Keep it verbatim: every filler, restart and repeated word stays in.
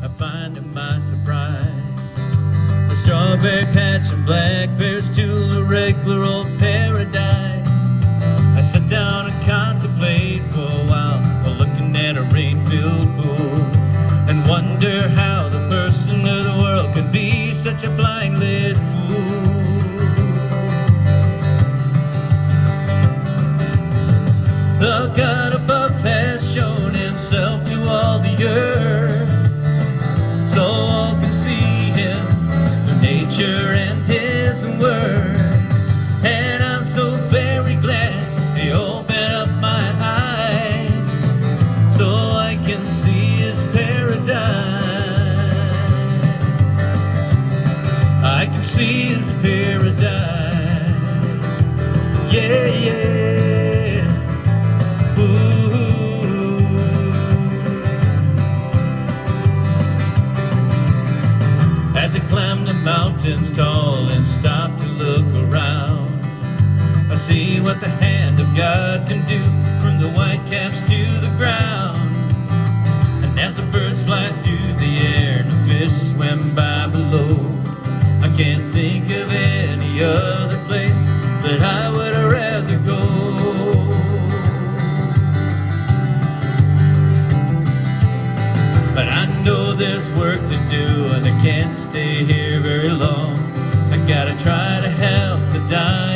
I find to my surprise a strawberry patch and blackberries to a regular old paradise. I sat down and contemplate for a while while looking at a rain-filled pool, and wonder how the person of the world could be such a blind-led fool. The God above has shown himself to all the earth, so all can see him through nature and his word. And I'm so very glad he opened up my eyes so I can see his paradise. I can see his paradise. Yeah, yeah. As I climbed the mountains tall and stopped to look around, I see what the hand of God can do, from the white caps to the ground. And as the birds fly through the air and the fish swim by below, I can't think of any other place that I would rather go. But I know there's work to do and I can't stay here very long. I gotta try to help the dying.